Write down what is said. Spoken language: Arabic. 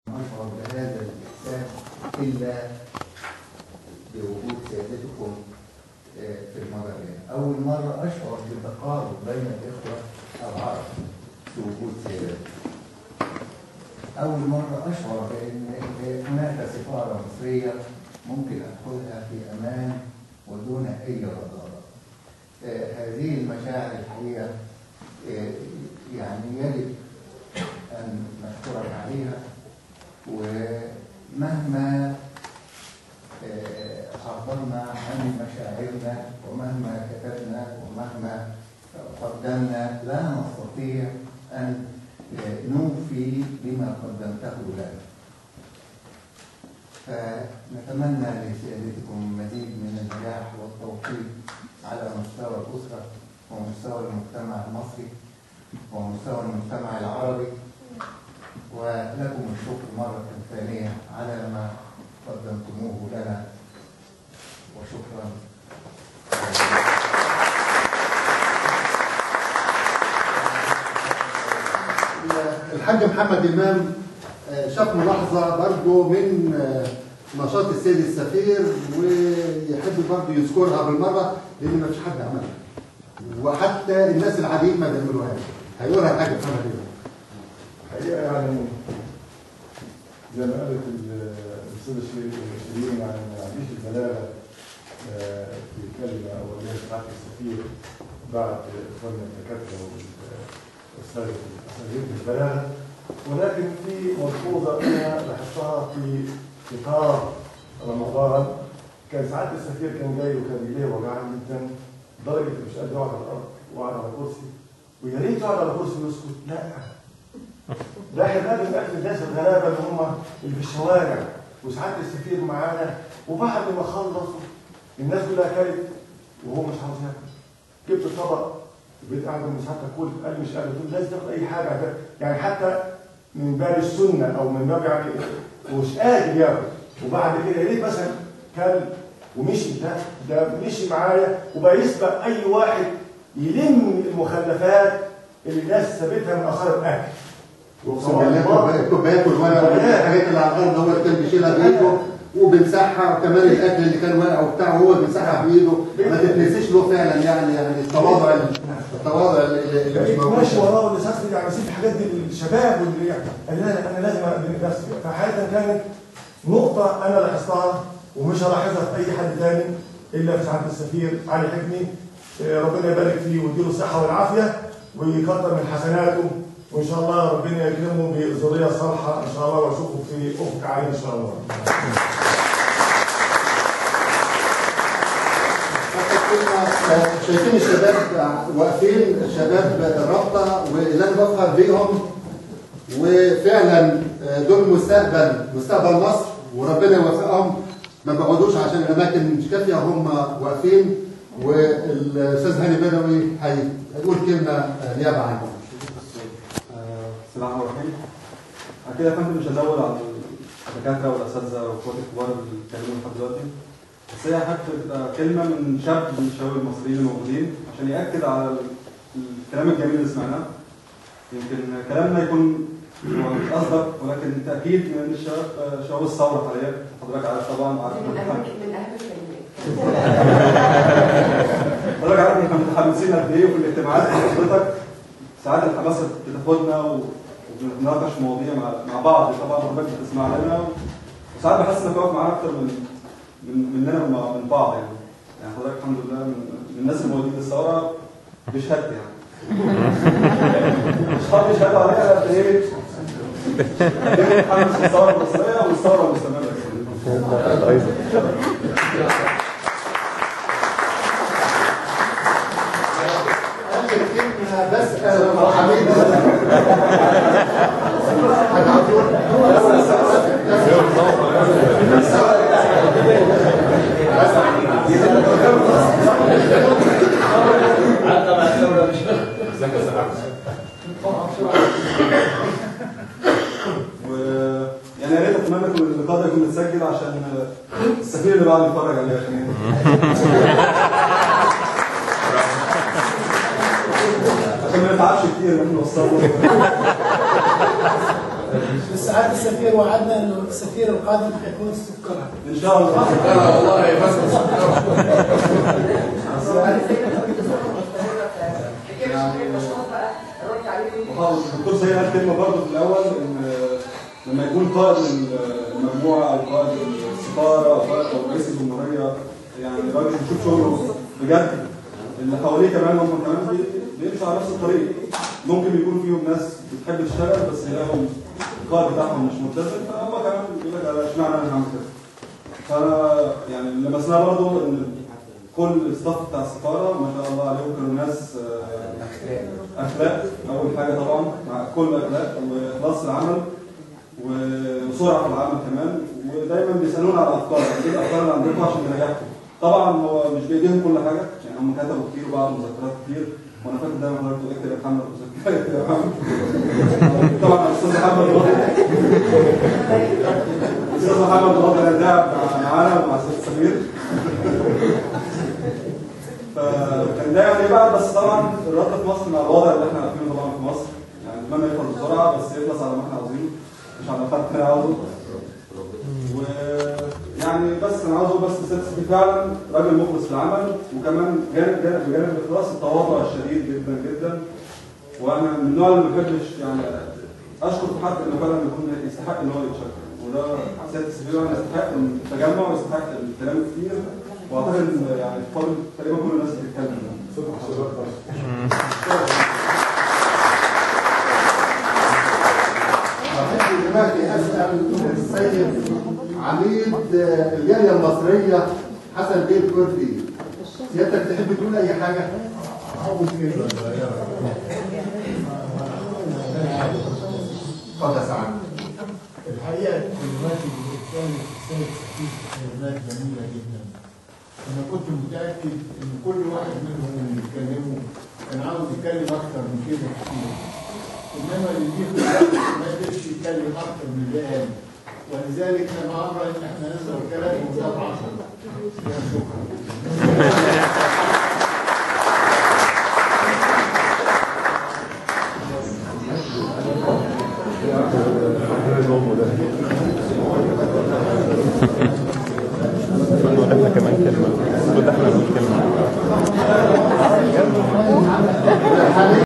أشعر بهذا الإحساس إلا بوجود سيادتكم في المرة الجاية. أول مرة أشعر بالتقارب بين الإخوة العرب في وجود سيادتكم. أول مرة أشعر بأن هناك سفارة مصرية ممكن أدخلها في أمان ودون أي رضارة. هذه المشاعر الحقيقة يعني يجب أن نشكرك عليها، ومهما عبرنا عن مشاعرنا ومهما كتبنا ومهما قدمنا لا نستطيع أن نوفي بما قدمته لنا. فنتمنى لسيادتكم مزيد من النجاح والتوفيق على مستوى الأسرة ومستوى المجتمع المصري ومستوى المجتمع العربي، ولكم الشكر مرة ثانية على ما قدمتموه لنا، وشكرا. الحاج محمد إمام شاف ملاحظة برضه من نشاط السيد السفير ويحب برضه يذكرها بالمرة لأن ما فيش حد عملها، وحتى الناس العاديين ما بيعملوهاش. هيقولها الحاج محمد إمام. الحقيقة يعني زي ما قالت الأستاذة شيرين يعني ما عنديش البلاغة في كلمة أولية بتاعت السفير بعد إخواننا الدكاترة والأساتذة البلاغة، ولكن في ملحوظة أنا لاحظتها في إطار رمضان. كان ساعات السفير كان جاي وكان إيديه وجعان جدا لدرجة مش قادر يقعد على الأرض وقعد على كرسي، ويا ريت يقعد على كرسي ويسكت. لا، ده احنا لازم ناكل الناس الغلابه اللي في الشوارع، وساعات السفير معانا وبعد ما خلصوا الناس كلها كلت وهو مش عاوز ياكل. جبت طبق بقيت قاعد مش عارف اكل، قال لي مش قادر، قلت له لازم تاكل اي حاجه يعني حتى من باب السنه او من باب يعني ومش قادر ياكل، وبعد كده يا ريت مثلا كل ومشي. ده مشي معايا وبقى يسبق اي واحد يلم المخلفات اللي الناس سابتها من اثار الاكل. الكوبايات والورق والحاجات اللي على الارض هو اللي كان بيشيلها بايده وبيمسحها، وكمان الاكل اللي كان واقع وبتاعه هو بيمسحها بايده. ما تتنسيش له فعلا يعني التواضع اللي مش موجود. ماشي وراه واللي سافر يعني سيب الحاجات دي للشباب واللي يعني انا لازم اقدم نفسي. فحقيقه كانت نقطه انا لاحظتها ومش هلاحظها في اي حد ثاني الا في سعاده السفير علي حكمي. ربنا يبارك فيه ويديله الصحه والعافيه ويكثر من حسناته، وان شاء الله ربنا يكرمه بذريه صالحه ان شاء الله، واشوفه في افق عالي ان شاء الله. شايفين الشباب واقفين، شباب الرابطه واللي انا بفخر بيهم، وفعلا دول مستقبل مصر، وربنا يوفقهم. ما بيقعدوش عشان الاماكن مش كافيه، هم واقفين. والاستاذ هاني بدوي هيقول كلمه نيابه عنهم. بسم الله الرحمن الرحيم. أكيد يا فندم مش هزود على الدكاترة والأساتذة والأخوات الكبار اللي اتكلموا لحد دلوقتي، بس هي هتبقى كلمة من شاب من الشباب المصريين الموجودين عشان يأكد على الكلام الجميل اللي سمعناه. يمكن كلامنا يكون مش أصدق، ولكن تأكيد من شباب الثورة حاليا. حضرتك عارف طبعا، عارف من أهم الكلمات. حضرتك عارف إحنا متحمسين قد إيه، وفي الاجتماعات حضرتك ساعات الحماسة بتاخدنا وبنتناقش مواضيع مع بعض. طبعا حضرتك بتسمع لنا، وساعات بحس انك واقف معانا اكتر مننا من بعض يعني حضرتك الحمد لله من الناس الموجودين في الثوره بشهادتي يعني. اصحابي بيشهدوا عليها قد ايه؟ متحمس للثوره المصريه والثوره المستمره. بس حبيبي يعني يا ريت اتمنى ان اللقاء ده يكون متسجل عشان السفير اللي بعد يتفرج عليه عشان ما نتعبش كتير ان احنا نوصله. ساعات السفير وعدنا انه السفير القادم حيكون سكرها ان شاء الله. والله بس الدكتور سيد قال كلمه برضه في الاول ان لما يكون قائد المجموعه او قائد السفاره او قائد او رئيس الجمهوريه يعني راجل بيشوف شغله بجد، اللي حواليه كمان هم كمان بيمشوا على نفس الطريق. ممكن يكون فيهم ناس بتحب تشتغل بس يلاقوا القائد بتاعهم مش ملتزم، فهم كمان بيقول لك على اشمعنى انا هعمل كده. فانا يعني اللي لمسناه برضه ان كل الستاف بتاع السفاره ما شاء الله عليهم كانوا ناس اخلاق اول حاجه طبعا، مع كل اخلاق واخلاص العمل وسرعه في العمل كمان، ودايما بيسالونا على الافكار، ايه الافكار اللي عندكم عشان نريحكم. طبعا هو مش بايديهم كل حاجه، يعني هم كتبوا كتير وبعض مذكرات كتير، وانا فاكر دايما حضرتك تقول اكتب يا محمد مذكرات يا محمد. طبعا الاستاذ محمد الوضع الاستاذ محمد الوضع اللي تعب معانا ومع الاستاذ سمير. فكان ده يعني بعد، بس طبعا الرد في مصر مع الوضع اللي احنا عارفينه طبعا في مصر يعني اتمنى يخلص بسرعه، بس يخلص على ما احنا عاوزينه مش على ما حد عاوزه. ويعني بس انا عاوز اقول بس سيدي فعلا راجل مخلص للعمل، وكمان بجانب الاخلاص التواضع الشديد جدا جدا. وانا من النوع اللي ما بحبش يعني اشكر في حد انه فعلا يكون يستحق ان هو يتشكر، وده سياده السفير يستحق التجمع ويستحق الكلام كتير، واعتقد ان يعني فاضل تقريبا كل الناس بتتكلم. دلوقتي اسال السيد عميد الجاليه المصريه حسن بيه الكردي، سيادتك تحب تقول اي حاجه؟ اتفضل سعد. الحقيقه الكلمات اللي اتكلمت السيد سفير كلمات جميله جدا. انا كنت متاكد ان كل واحد منهم اللي بيتكلموا كان عاوز يتكلم اكتر من كده كتير، انما اللي جه ما قدرش يتكلم اكتر من اللي قال، ولذلك انا امر ان احنا نزرع كلام ونضاف 10. شكرا.